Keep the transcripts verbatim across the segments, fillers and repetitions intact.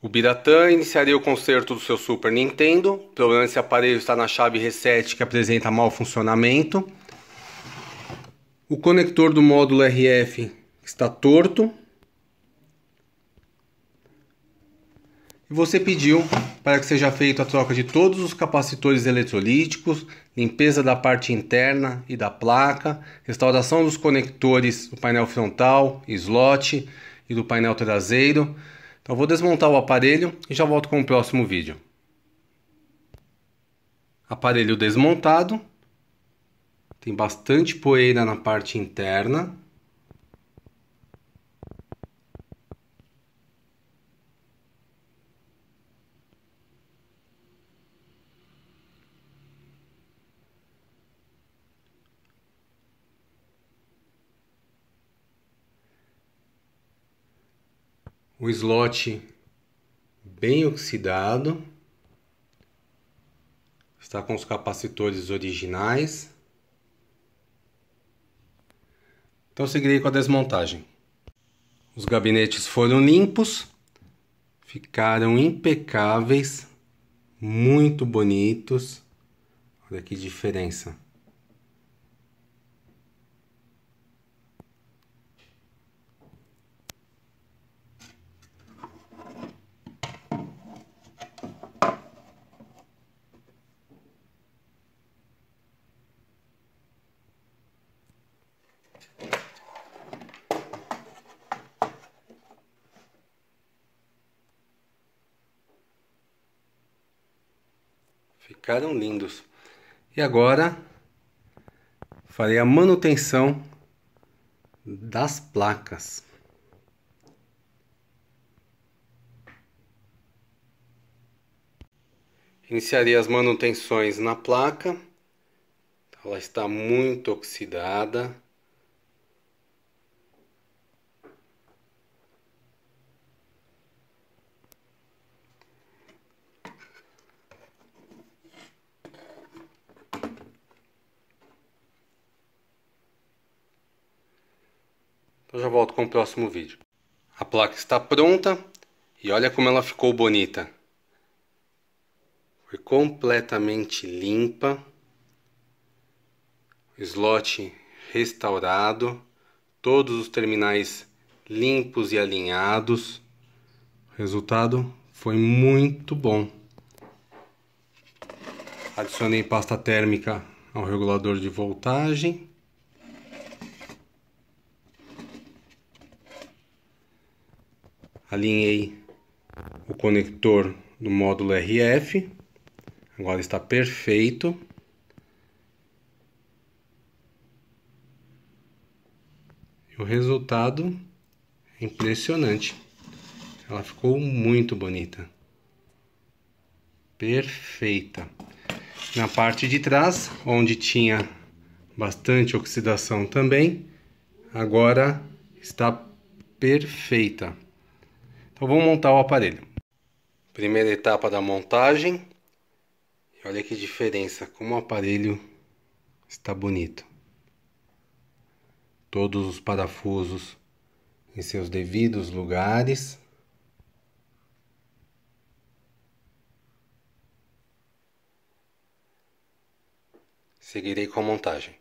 O Biratã iniciaria o conserto do seu Super Nintendo. O problema desse aparelho está na chave reset, que apresenta mau funcionamento. O conector do módulo R F está torto. E você pediu para que seja feita a troca de todos os capacitores eletrolíticos, limpeza da parte interna e da placa, restauração dos conectores do painel frontal, slot e do painel traseiro. Então vou desmontar o aparelho e já volto com o próximo vídeo. Aparelho desmontado. Tem bastante poeira na parte interna. O slot bem oxidado. Está com os capacitores originais. Então seguirei com a desmontagem. Os gabinetes foram limpos. Ficaram impecáveis. Muito bonitos. Olha que diferença. Ficaram lindos. E agora farei a manutenção das placas. Iniciarei as manutenções na placa. Ela está muito oxidada. Eu já volto com o próximo vídeo. A placa está pronta e olha como ela ficou bonita. Foi completamente limpa. Slot restaurado. Todos os terminais limpos e alinhados. O resultado foi muito bom. Adicionei pasta térmica ao regulador de voltagem. Alinhei o conector do módulo R F. Agora está perfeito. E o resultado é impressionante. Ela ficou muito bonita. Perfeita. Na parte de trás, onde tinha bastante oxidação também, agora está perfeita. Então vamos montar o aparelho. Primeira etapa da montagem. E olha que diferença, como o aparelho está bonito. Todos os parafusos em seus devidos lugares. Seguirei com a montagem.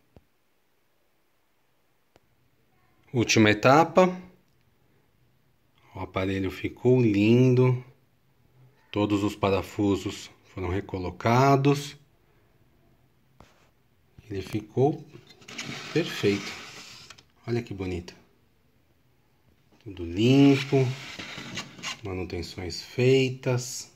Última etapa. O aparelho ficou lindo. Todos os parafusos foram recolocados. Ele ficou perfeito. Olha que bonito. Tudo limpo. Manutenções feitas.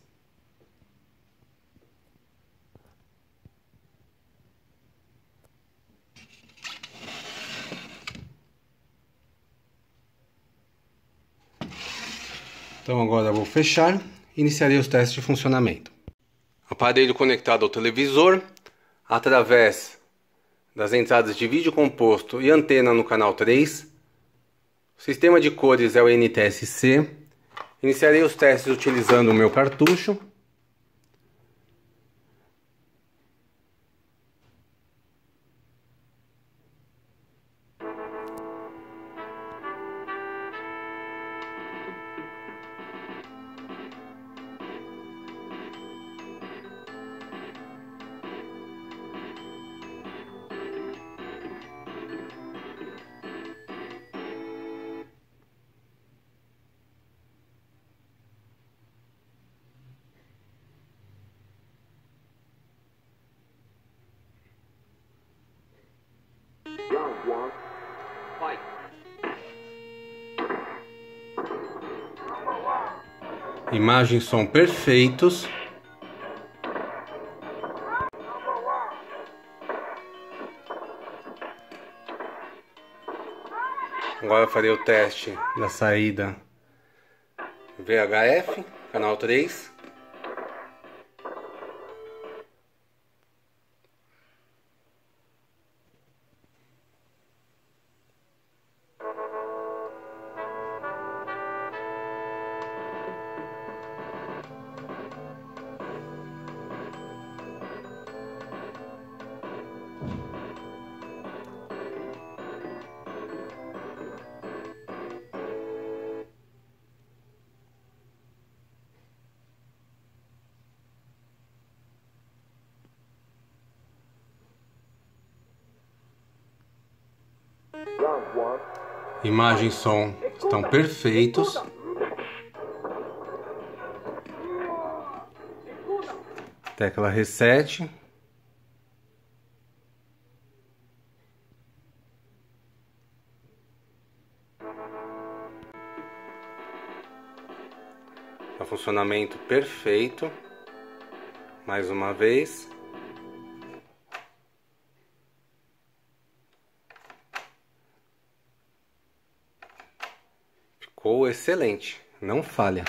Então agora eu vou fechar e iniciarei os testes de funcionamento. Aparelho conectado ao televisor, através das entradas de vídeo composto e antena no canal três. O sistema de cores é o N T S C. Iniciarei os testes utilizando o meu cartucho. Imagem e som perfeitos. Agora eu farei o teste da saída V H F, canal três. Imagem e som estão perfeitos. Tecla reset. Tá funcionamento perfeito. Mais uma vez. Ficou excelente, não falha.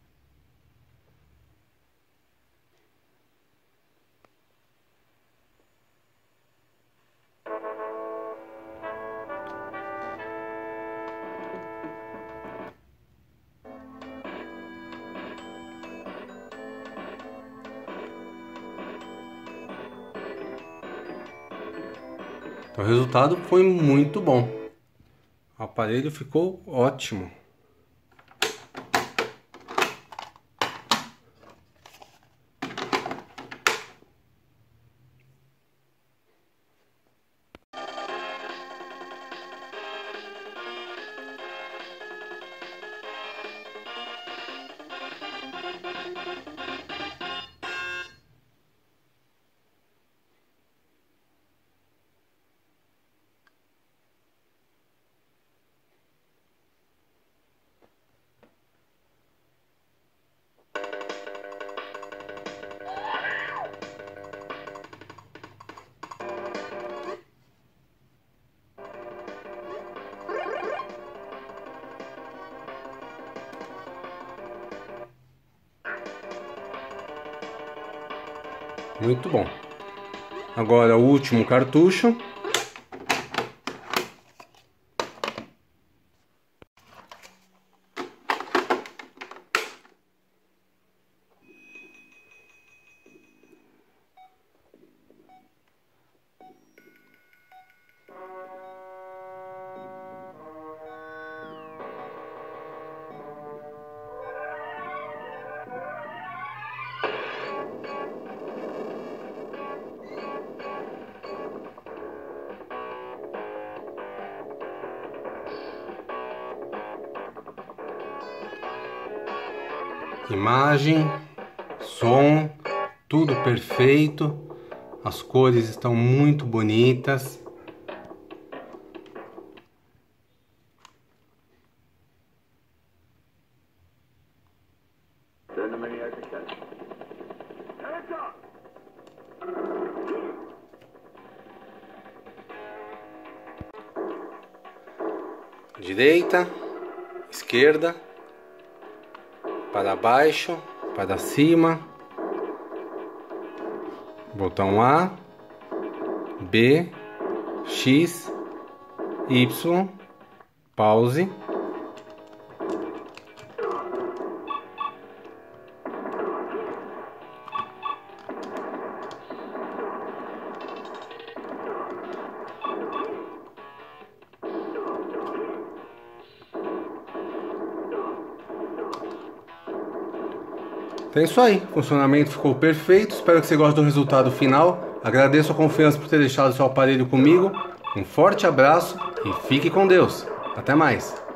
O resultado foi muito bom. O aparelho ficou ótimo. Muito bom. Agora o último cartucho. Imagem, som, tudo perfeito. As cores estão muito bonitas. Direita, esquerda, para baixo, para cima, botão A, B, X, Y, pause. Então é isso aí, o funcionamento ficou perfeito, espero que você goste do resultado final. Agradeço a confiança por ter deixado seu aparelho comigo, um forte abraço e fique com Deus. Até mais!